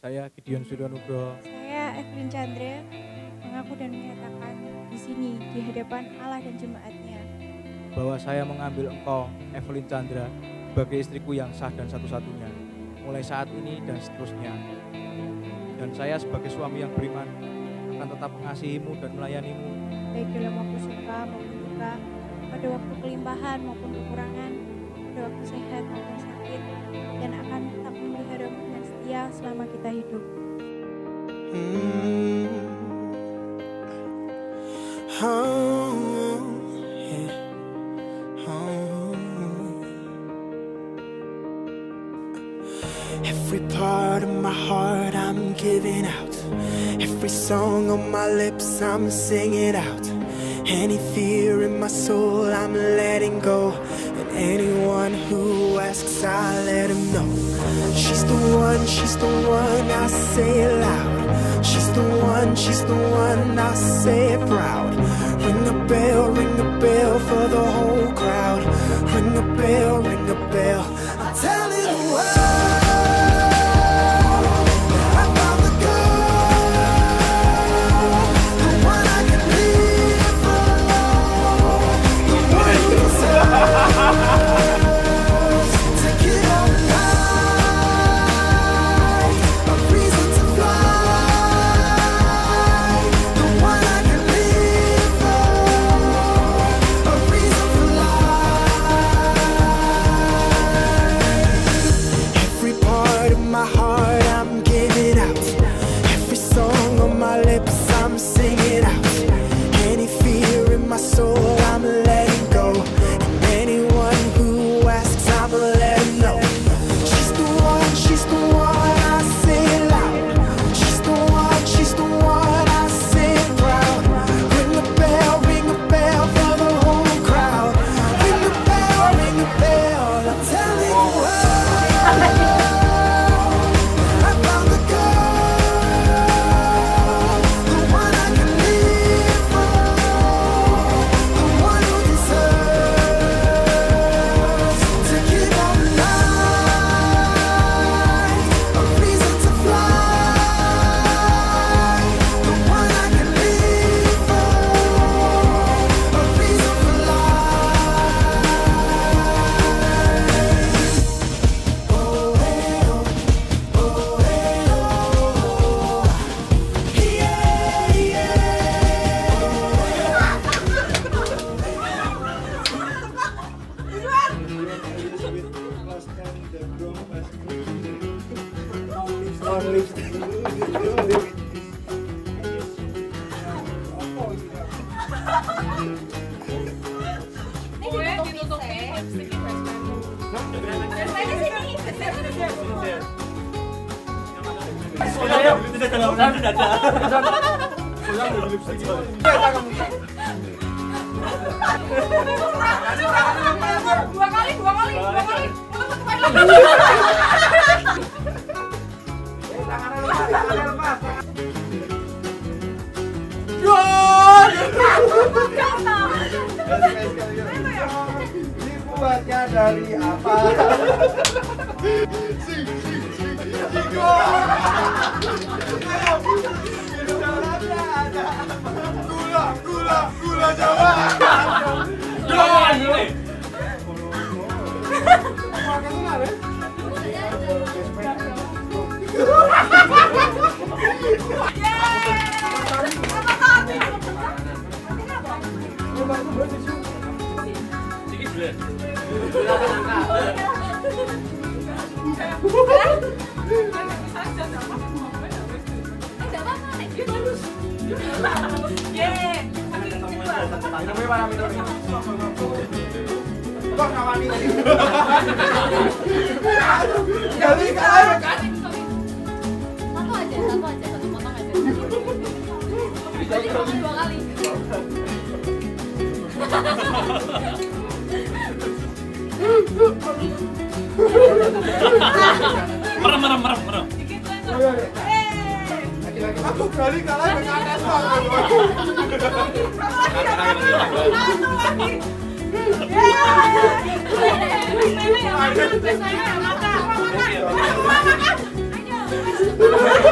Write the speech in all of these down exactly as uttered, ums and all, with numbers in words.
Saya Gideon Eveline. Saya Eveline Chandra mengaku dan menyatakan di sini di hadapan Allah dan jemaatnya bahwa saya mengambil engkau, Eveline Chandra, sebagai istriku yang sah dan satu-satunya, mulai saat ini dan seterusnya. Dan saya sebagai suami yang beriman akan tetap mengasihimu dan melayanimu, baik dalam waktu suka maupun duka, pada waktu kelimpahan maupun kekurangan, pada waktu sehat maupun sakit, dan akan tetap memeliharamu dengan setia selama kita hidup. Hmm. Oh, yeah. Oh. Every part of my heart I'm giving out. Every song on my lips I'm singing out. Any fear in my soul I'm letting go. And anyone who asks I let him know. She's the one, she's the one, I say it loud. She's the one, she's the one, I say it proud. Ring a bell, ring a bell for the whole crowd. Ring a bell, ring a bell, I'm telling the world. Dua kali, dua kali, dua kali. Ini buatnya dari apa? Gula, gula, gula Jawa. Kok ngawani tadi? Kali kali kan? Satu aja, satu aja, satu potong aja. Jadi makan dua kali. Merem, merem, merem, merem. Aku kali kalah dengan atas banget. Satu lagi. Yeay.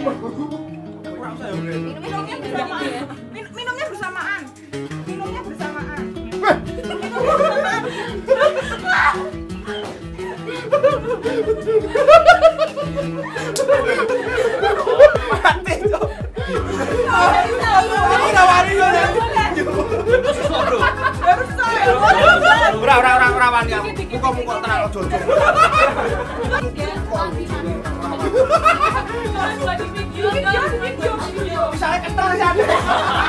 Minumnya bersamaan. Min- minumnya bersamaan. Minumnya bersamaan. Mati, Cok. Aku udah wani kok. Ora ora ora ora wani aku. Muka-muka tenang ojo ojo. Bisa ketel sih.